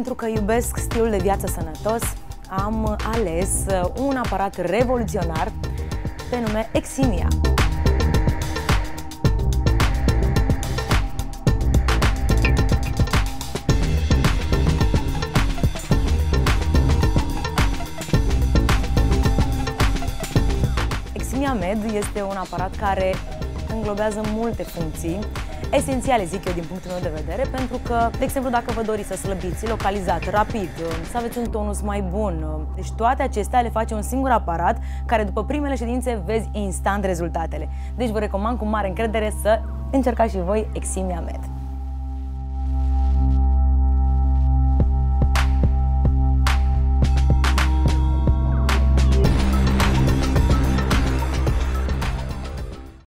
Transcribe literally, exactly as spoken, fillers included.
pentru că iubesc stilul de viață sănătos, am ales un aparat revoluționar pe nume Eximia. Eximia Med este un aparat care înglobează multe funcții esențiale, zic eu, din punctul meu de vedere, pentru că, de exemplu, dacă vă doriți să slăbiți localizat, rapid, să aveți un tonus mai bun, deci toate acestea le face un singur aparat care după primele ședințe vezi instant rezultatele. Deci vă recomand cu mare încredere să încercați și voi Eximia Med.